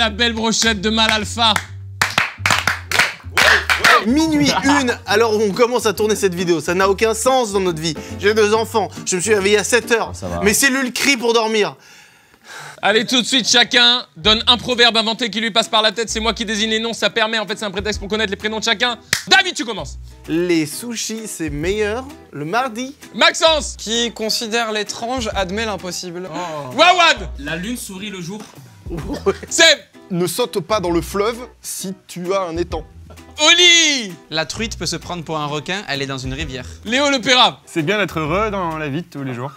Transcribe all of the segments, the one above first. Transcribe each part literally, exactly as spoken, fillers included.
la belle brochette de Mal Alpha. Minuit une, alors on commence à tourner cette vidéo. Ça n'a aucun sens dans notre vie. J'ai deux enfants, je me suis réveillé à sept heures. Mes cellules crient pour dormir. Allez, tout de suite, chacun donne un proverbe inventé qui lui passe par la tête. C'est moi qui désigne les noms, ça permet, en fait, c'est un prétexte pour connaître les prénoms de chacun. David, tu commences. Les sushis, c'est meilleur le mardi. Maxence. Qui considère l'étrange admet l'impossible. Oh. Wawad. La lune sourit le jour. Seb. Ne saute pas dans le fleuve si tu as un étang. Oli. La truite peut se prendre pour un requin, elle est dans une rivière. Léo Lepera. C'est bien d'être heureux dans la vie de tous les jours.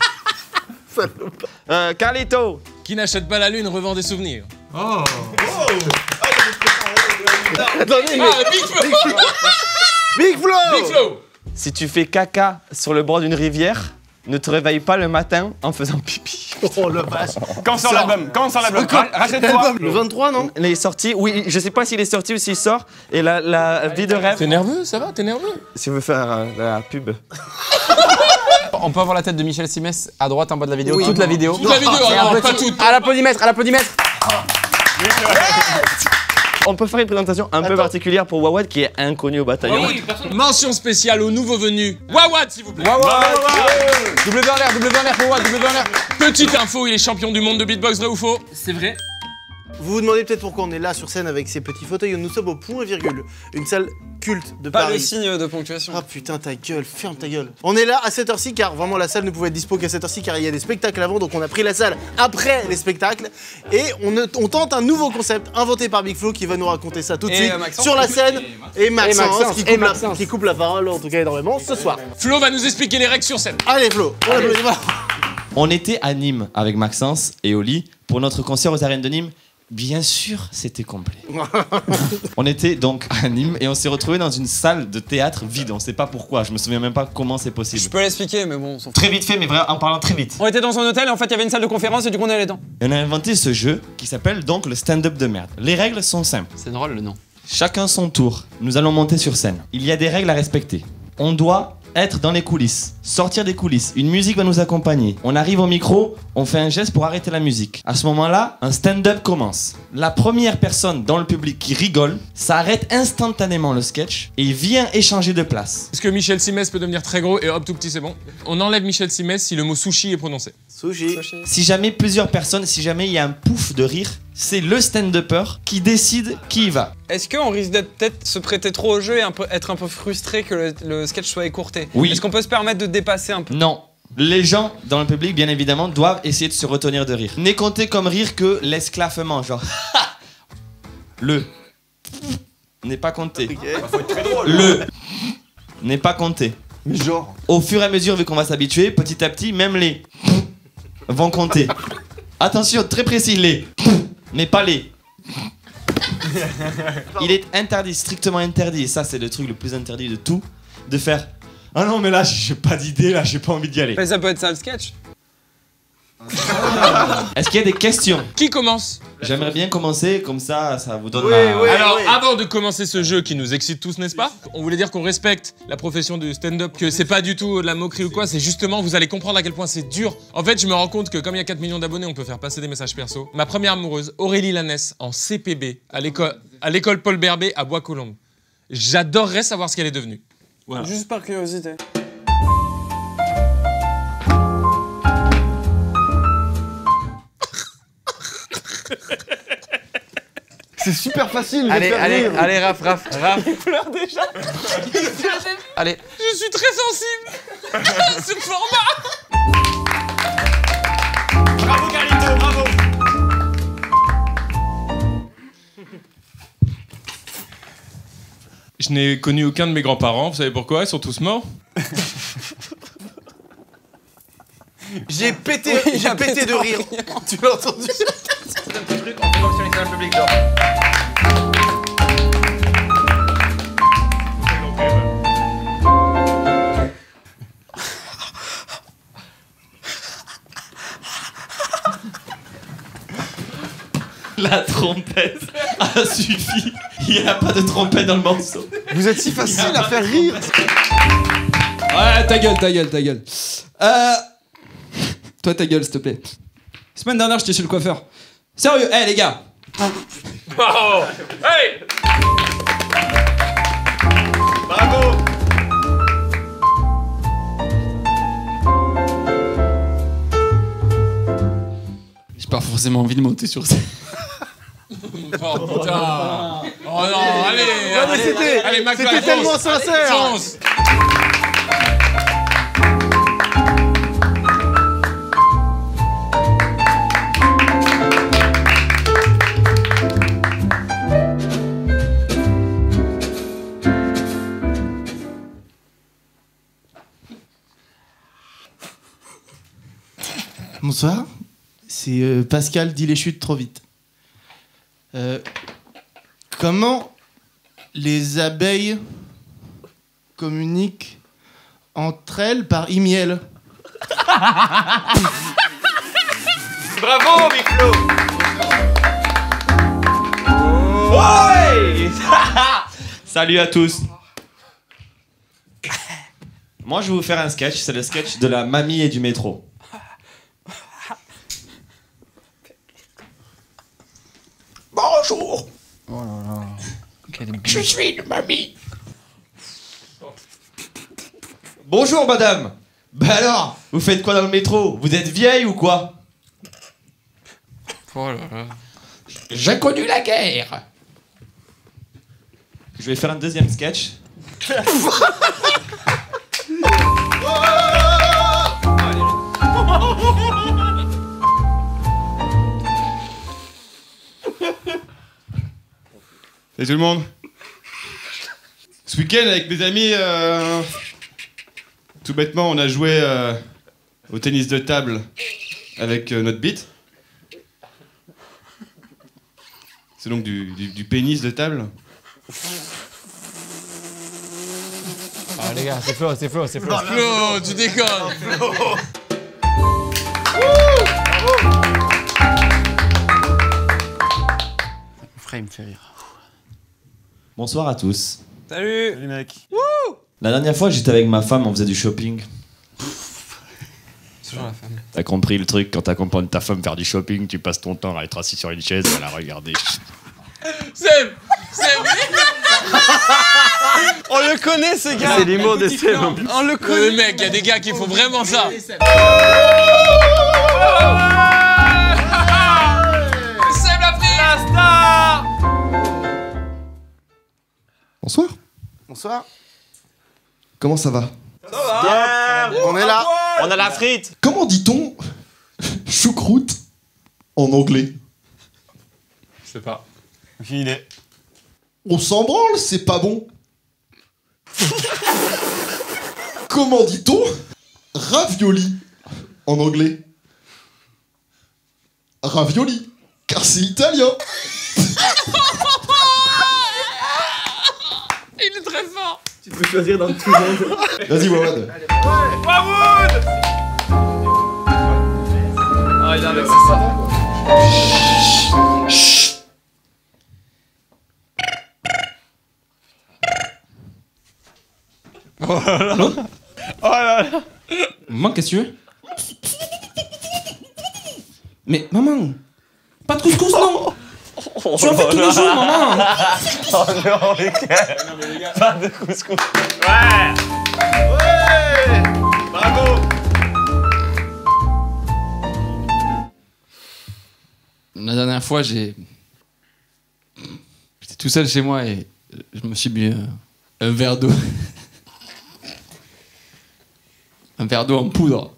euh, Carlito. Qui n'achète pas la lune revend des souvenirs. Oh, oh. Attendez, mais... Ah, Big Flo. Big Flo. Big Flo. Si tu fais caca sur le bord d'une rivière, ne te réveille pas le matin en faisant pipi. Oh la vache. Quand sort l'album? Quand sort l'album? Rachète-toi. Le vingt-trois, non? Il est sorti, oui, je sais pas s'il est sorti ou s'il sort. Et la, la vie de rêve... T'es nerveux, ça va? T'es nerveux? Si on veut faire euh, la pub. On peut avoir la tête de Michel Simès à droite en bas de la vidéo, oui, toute la vidéo. Toute la vidéo, alors pas toute. À l'applaudimètre, à l'applaudimètre. On peut faire une présentation un Attends. peu particulière pour Wawad qui est inconnu au bataillon. Oui, mention spéciale au nouveau venu. Wawad, s'il vous plaît. Wawad. W en l'air, W en l'air pour Wawad, W en l'air. Petite info, il est champion du monde de beatbox, vrai ou faux? c'est vrai. Vous vous demandez peut-être pourquoi on est là sur scène avec ces petits fauteuils. Nous sommes au point virgule, une salle culte de Pas Paris. le signe de ponctuation. Ah putain, ta gueule, ferme ta gueule. On est là à cette heure-ci car vraiment la salle ne pouvait être dispo qu'à cette heure-ci car il y a des spectacles avant, donc on a pris la salle après les spectacles et on, on tente un nouveau concept inventé par Big Flo qui va nous raconter ça tout de et suite Maxence, sur la scène et Maxence, et Maxence, qui, et coupe Maxence. La, qui coupe la parole en tout cas énormément ce soir. Flo va nous expliquer les règles sur scène. Allez Flo, on applaudit. On était à Nîmes avec Maxence et Oli pour notre concert aux arènes de Nîmes. Bien sûr, c'était complet. On était donc à Nîmes et on s'est retrouvé dans une salle de théâtre vide. On sait pas pourquoi, je me souviens même pas comment c'est possible. Je peux l'expliquer, mais bon, on s'en fout. Très vite fait, mais vraiment en parlant très vite. On était dans un hôtel et en fait il y avait une salle de conférence et du coup on est allé dedans. Et on a inventé ce jeu qui s'appelle donc le stand-up de merde. Les règles sont simples. C'est drôle le nom. Chacun son tour. Nous allons monter sur scène. Il y a des règles à respecter. On doit être dans les coulisses, sortir des coulisses. Une musique va nous accompagner. On arrive au micro, on fait un geste pour arrêter la musique. À ce moment-là, un stand-up commence. La première personne dans le public qui rigole, ça arrête instantanément le sketch et vient échanger de place. Est-ce que Michel Simès peut devenir très gros et hop, tout petit, c'est bon? On enlève Michel Simès si le mot sushi est prononcé. Sushi. Si jamais plusieurs personnes, si jamais il y a un pouf de rire, c'est le stand-upper qui décide qui y va. Est-ce qu'on risque d'être peut-être se prêter trop au jeu et un peu, être un peu frustré que le, le sketch soit écourté? Oui. Est-ce qu'on peut se permettre de dépasser un peu? Non. Les gens dans le public, bien évidemment, doivent essayer de se retenir de rire. N'est compté comme rire que l'esclaffement, genre le n'est pas compté. Le n'est pas compté. Mais genre. Au fur et à mesure, vu qu'on va s'habituer, petit à petit, même les vont compter. Attention, très précis, les mais pas les. Il est interdit, strictement interdit, et ça c'est le truc le plus interdit de tout, de faire ah non mais là j'ai pas d'idée, là j'ai pas envie d'y aller. Mais ça peut être ça le sketch. Est-ce qu'il y a des questions? Qui commence? J'aimerais bien commencer, comme ça, ça vous donne Oui, la... oui. Alors, avant de commencer ce jeu qui nous excite tous, n'est-ce pas? On voulait dire qu'on respecte la profession du stand-up, que c'est pas du tout de la moquerie ou quoi, c'est justement, vous allez comprendre à quel point c'est dur. En fait, je me rends compte que comme il y a quatre millions d'abonnés, on peut faire passer des messages perso. Ma première amoureuse, Aurélie Lanès, en C P B, à l'école à l'école Paul Berbet à Bois-Colombes. J'adorerais savoir ce qu'elle est devenue. Voilà. Juste par curiosité. C'est super facile de Allez, faire allez, rire. allez, Raph, Raph, Raph. Il pleure déjà. Allez. Je suis très sensible. Ce format. Bravo Carlito, bravo. Je n'ai connu aucun de mes grands-parents, vous savez pourquoi? Ils sont tous morts. J'ai pété, j'ai pété de rire. Tu l'as entendu? C'est un petit truc, on fait comme si on était dans le public genre. La trompette a suffi. Il n'y a pas de trompette dans le morceau. Vous êtes si facile à faire rire. Ouais, ta gueule, ta gueule, ta gueule. Euh... Toi, ta gueule, s'il te plaît. Semaine dernière, j'étais chez le coiffeur. Sérieux, hé hey, les gars, Oh. Hey. Bravo. J'ai pas forcément envie de monter sur scène. Oh putain. Oh non, allez. Ouais, mais c'était Allez, McFly, c'était tellement fonce. sincère. Fonce. Bonsoir, c'est euh, Pascal dit les chutes trop vite. Euh, comment les abeilles communiquent entre elles par e-miel? Bravo, Big Flo. Ouais. Salut à tous. Moi, je vais vous faire un sketch. C'est le sketch de la mamie et du métro. Bonjour. Oh là là. Je suis une mamie. Bonjour, madame. Bah alors, vous faites quoi dans le métro? Vous êtes vieille ou quoi? Oh là là. J'ai connu la guerre. Je vais faire un deuxième sketch. Salut tout le monde. Ce week-end avec mes amis, euh, tout bêtement, on a joué euh, au tennis de table avec euh, notre bite. C'est donc du, du, du pénis de table. Ah les gars, c'est Flo, c'est Flo, c'est Flo. Flo, tu déconnes. Frère, il me fait rire. Bonsoir à tous. Salut. Salut mec. La dernière fois, j'étais avec ma femme, on faisait du shopping. C'est toujours la femme. T'as compris le truc, quand t'accompagnes ta femme faire du shopping, tu passes ton temps à être assis sur une chaise et à la regarder. C'est... C'est... On le connaît, ce gars. C'est l'humour de Seb. On le connaît. Le mec, il y a des gars qui font vraiment ça. C'est la star. Bonsoir. Bonsoir. Comment ça va? On est là. On a la frite. Comment dit-on choucroute en anglais? Je sais pas. Aucune idée. On s'en branle, c'est pas bon. Comment dit-on ravioli en anglais? Ravioli, car c'est italien. Il est très fort. Tu peux choisir dans tout le monde. Vas-y, Wawad. Wawood. Ah, il est avec c'est ça. Oh là là. Oh là là. Maman, qu'est-ce que tu veux? Mais maman, pas de couscous, non? Tu en fais tous les jours, maman. Oh non, les gars. Pas de couscous. Ouais. Ouais. Bravo. La dernière fois, j'ai... J'étais tout seul chez moi et je me suis bu euh, un verre d'eau. Un verre d'eau en poudre.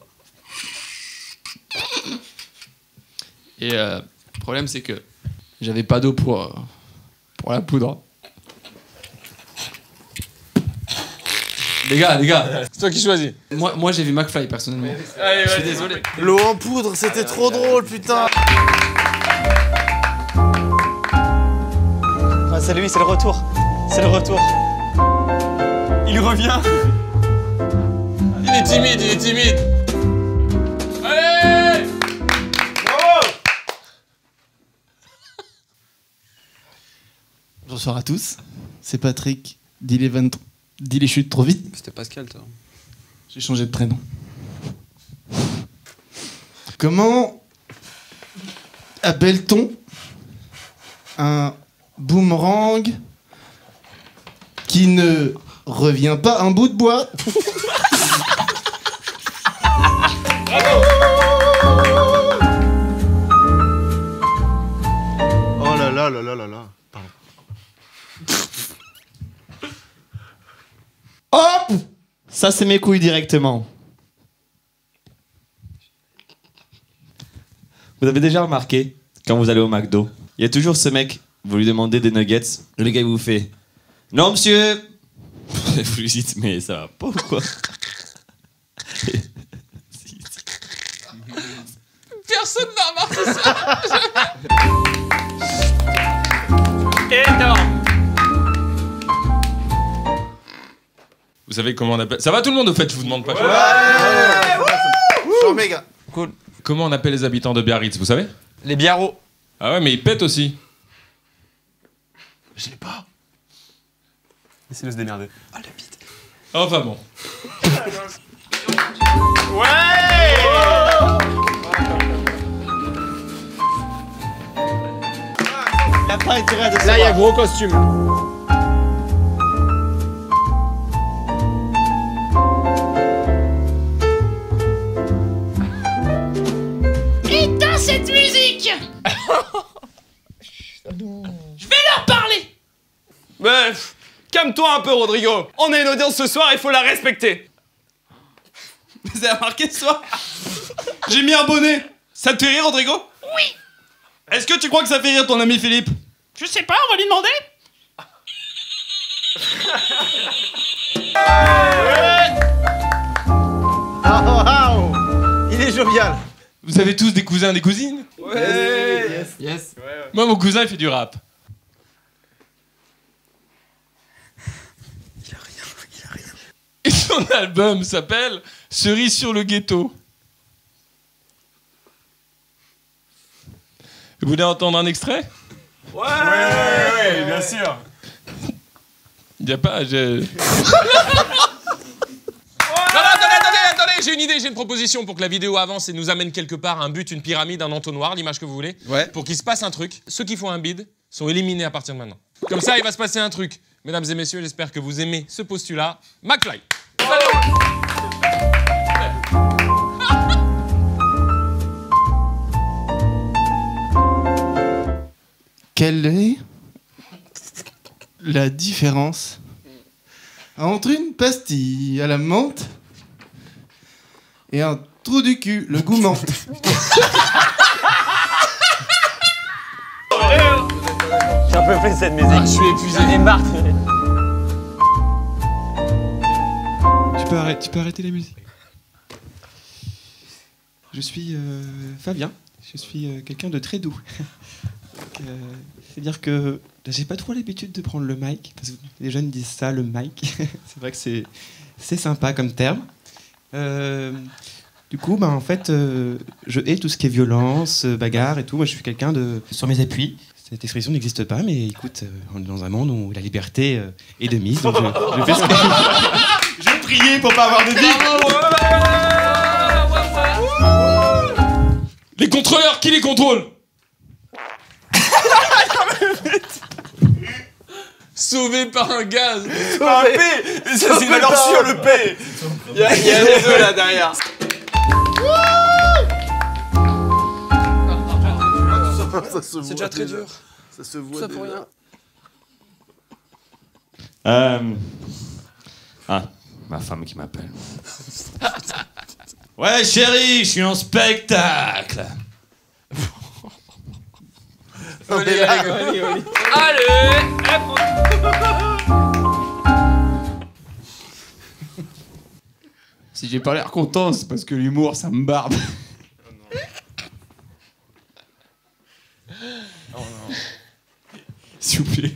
Et euh, le problème, c'est que j'avais pas d'eau pour, euh, pour la poudre. Les gars, les gars, C'est toi qui choisis. moi, moi j'ai vu McFly personnellement. Allez, Je suis désolé. L'eau en poudre, c'était trop drôle, putain. Ah, c'est lui, c'est le retour. C'est le retour. Il revient. Il est timide, il est timide. Allez. Bonsoir à tous, c'est Patrick, dit les, vingt... dit les chutes trop vite. C'était Pascal, toi. J'ai changé de prénom. Comment appelle-t-on un boomerang qui ne revient pas un bout de bois. Oh là là là là là là. Pardon. Hop! Ça, c'est mes couilles directement. Vous avez déjà remarqué, quand vous allez au McDo, il y a toujours ce mec, vous lui demandez des nuggets, et le gars il vous fait « Non, monsieur !» Vous lui dites « Mais ça va pas ou quoi ?» Personne n'a remarqué ça. Énorme. Vous savez comment on appelle... Ça va tout le monde au fait, je vous demande pas. Ouais, méga. Cool. Comment on appelle les habitants de Biarritz, vous savez? Les biarros. Ah ouais, mais ils pètent aussi. Je l'ai pas. Laissez-le se démerder. Ah, le bide. Enfin bon. Ouais. Y'a pas intérêt de Là, il y a gros costume. Éteins cette musique. Je vais leur parler. Mais pff, calme-toi un peu, Rodrigo. On a une audience ce soir, il faut la respecter. Vous avez remarqué ce soir? J'ai mis un bonnet. Ça te fait rire, Rodrigo? Oui. Est-ce que tu crois que ça fait rire ton ami Philippe? Je sais pas, on va lui demander. Oh, oh, oh. Il est jovial. Vous avez tous des cousins, des cousines? Ouais. Yes. Yes. Ouais, ouais. Moi, mon cousin, il fait du rap. Il a rien, il a rien. Et son album s'appelle Cerise sur le ghetto. Vous voulez entendre un extrait? Ouais, ouais, ouais, bien sûr. Il n'y a pas... Je... Non, non, attendez, attendez, attendez, j'ai une idée, j'ai une proposition pour que la vidéo avance et nous amène quelque part un but, une pyramide, un entonnoir, l'image que vous voulez. Ouais. Pour qu'il se passe un truc. Ceux qui font un bid sont éliminés à partir de maintenant. Comme ça, il va se passer un truc. Mesdames et messieurs, j'espère que vous aimez ce postulat. McFly. Quelle est la différence entre une pastille à la menthe et un trou du cul, le goût menthe? J'en peux plus de cette musique. Ah, je suis épuisé. J'en ai marre. Tu peux, arrêter, tu peux arrêter la musique. Je suis euh, Fabien, je suis euh, quelqu'un de très doux. Donc, euh, c'est-à-dire que j'ai pas trop l'habitude de prendre le mic, parce que les jeunes disent ça, le mic. C'est vrai que c'est, c'est sympa comme terme. Euh, du coup, bah, en fait, euh, je hais tout ce qui est violence, bagarre et tout. Moi, je suis quelqu'un de... Sur mes appuis. Cette expression n'existe pas, mais écoute, euh, on est dans un monde où la liberté euh, est de mise, donc je, je fais ce que je... Je priais pour pas avoir de dick. Les contrôleurs, qui les contrôle? Sauvé par un gaz. Un P. Ça, c'est une valeur sûre, le P. Il y a, il y a les deux là derrière. C'est déjà très dur. Ça se voit. Ça pour rien. Euh... Ah, ma femme qui m'appelle. Ouais, chérie, je suis en spectacle. Allez, allez, allez, allez. Si j'ai pas l'air content, c'est parce que l'humour, ça me barbe. Oh non. S'il vous plaît.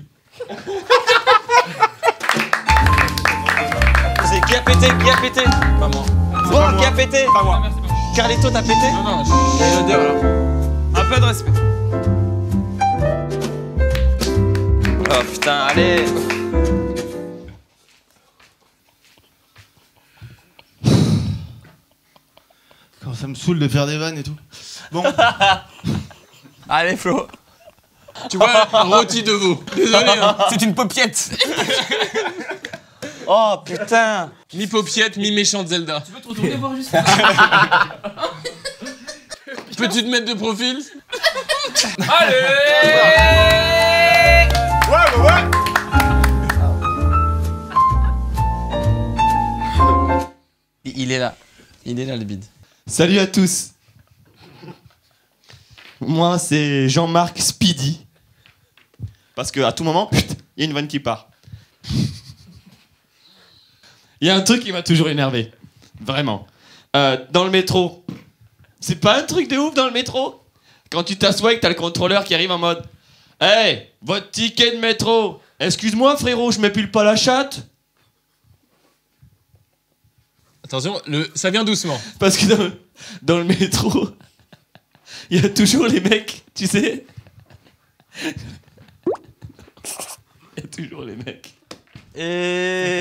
C'est qui a pété? Qui a pété? Pas moi. Bon, qui a pété? Pas moi. Carlito, t'as pété? Non, non, je vais le dire alors. Un peu de respect. Oh putain, allez. Quand ça me saoule de faire des vannes et tout. Bon. Allez, Flo. Tu vois, un rôti de veau. Désolé. Hein. C'est une paupiette. Oh putain. Mi paupiette, mi méchante Zelda. Tu peux te retourner voir juste. Peux-tu te mettre de profil? Allez. Ouais, ouais, ouais. Il est là. Il est là le bide. Salut à tous. Moi, c'est Jean-Marc Speedy. Parce qu'à tout moment, il y a une vanne qui part. Il y a un truc qui m'a toujours énervé. Vraiment. Euh, dans le métro. C'est pas un truc de ouf dans le métro? Quand tu t'assois et que t'as le contrôleur qui arrive en mode « Hey, votre ticket de métro. Excuse-moi frérot, je m'épile pas la chatte. » Attention, le... ça vient doucement. Parce que dans, dans le métro, il y a toujours les mecs, tu sais. Il y a toujours les mecs. Et...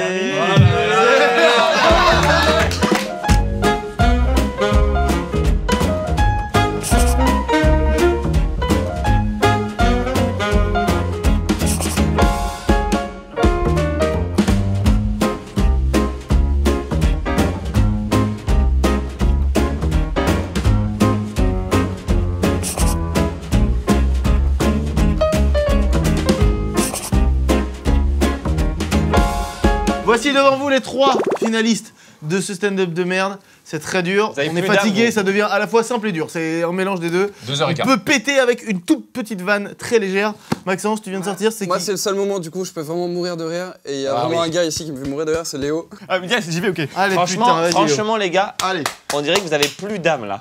Voici devant vous les trois finalistes de ce stand-up de merde. C'est très dur, Vous avez on est plus d'âme, fatigué, vous. ça devient à la fois simple et dur. C'est un mélange des deux. Deux heures et On quart. peut péter avec une toute petite vanne très légère. Maxence, tu viens de sortir, c'est Moi, qui? c'est le seul moment, du coup, je peux vraiment mourir de rire. Et il y a Ah vraiment oui. un gars ici qui me fait mourir de rire, c'est Léo. Ah, mais j'y vais, ok. Allez, Franchement, putain, vas-y, Léo. franchement, les gars, Allez. on dirait que vous avez plus d'âme là.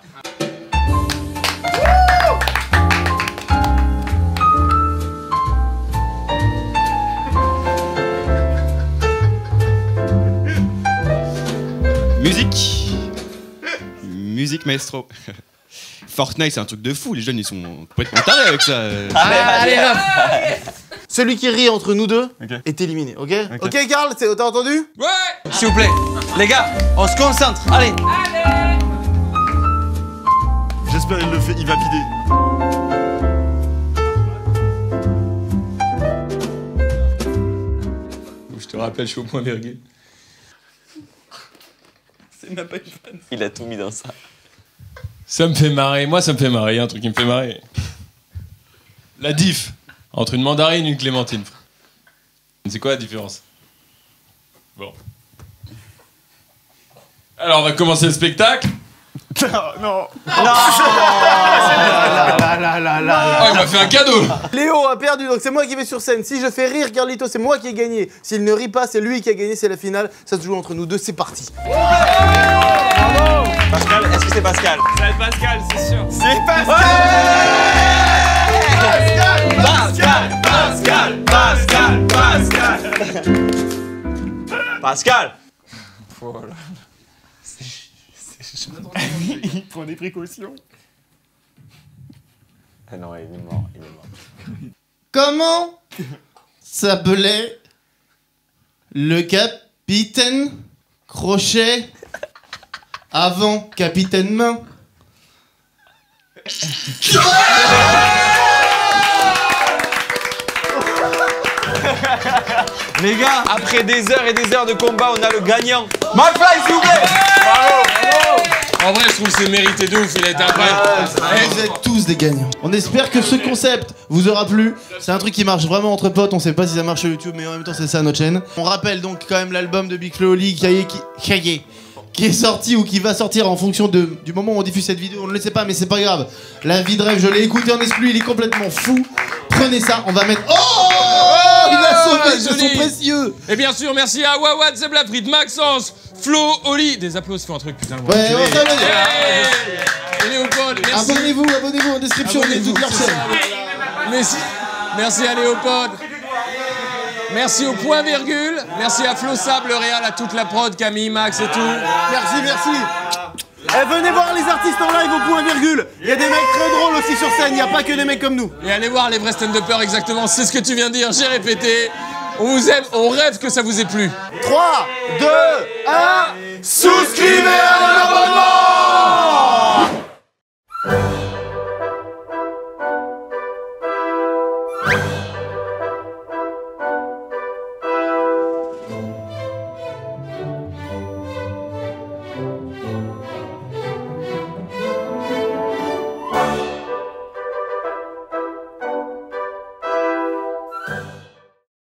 Musique. Musique maestro. Fortnite, c'est un truc de fou. Les jeunes, ils sont complètement tarés avec ça. Allez, hop. Celui qui rit entre nous deux est éliminé, ok? Ok, Karl, c'est- t'as entendu? Ouais. S'il vous plaît, les gars, on se concentre. Allez. J'espère qu'il le fait, il va vider. Je te rappelle, je suis au point virgule. C'est même pas une vanne. Il a tout mis dans ça. Ça me fait marrer. Moi, ça me fait marrer. Il y a un truc qui me fait marrer. La diff entre une mandarine et une clémentine. C'est quoi la différence? Bon. Alors, on va commencer le spectacle. Non, non. Ah là là là là. Oh, il m'a fait un cadeau. Léo a perdu, donc c'est moi qui vais sur scène. Si je fais rire Carlito, c'est moi qui ai gagné. S'il ne rit pas, c'est lui qui a gagné, c'est la finale. Ça se joue entre nous deux, c'est parti. Pascal, est-ce que c'est Pascal? C'est Pascal, c'est sûr. C'est Pascal. Pascal, Pascal, Pascal, Pascal. Pascal. Voilà. Il prend des précautions. Ah non, il est mort, il est mort. Comment s'appelait le capitaine Crochet avant Capitaine Main? Les gars, après des heures et des heures de combat, on a le gagnant. McFly, s'il vous plaît. En vrai, je trouve que c'est mérité de ouf. Il a été incroyable. Vous êtes tous des gagnants. On espère que ce concept vous aura plu. C'est un truc qui marche vraiment entre potes. On sait pas si ça marche sur YouTube, mais en même temps, c'est ça notre chaîne. On rappelle donc quand même l'album de Big Flo Oli qui, qui, qui, qui est sorti ou qui va sortir en fonction de, du moment où on diffuse cette vidéo. On ne le sait pas, mais c'est pas grave. La vie de rêve, je l'ai écouté en exclu. Il est complètement fou. Prenez ça. On va mettre. Oh, il a sauvé ce joli. son précieux. Et bien sûr, merci à Wawad Zeblaprit, Maxence, Flo, Oli. Des applaudissements, fais un truc, putain. Ouais, on va revenir. Et Léopold, merci. Abonnez-vous, abonnez-vous en description. Il y a Abonnez-vous, toute leur c'est chaîne. ça. Merci. Merci à Léopold. Merci au point virgule. Merci à Flo Sable, Réal, à toute la prod, Camille, Max et tout. Merci, merci. Eh, venez voir les artistes en live au point virgule. Il y a des mecs très drôles aussi sur scène, il n'y a pas que des mecs comme nous. Et allez voir les vrais stand-uppers exactement, c'est ce que tu viens de dire, j'ai répété. On vous aime, on rêve que ça vous ait plu. trois, deux, un, souscrivez à l'abonnement. Bye.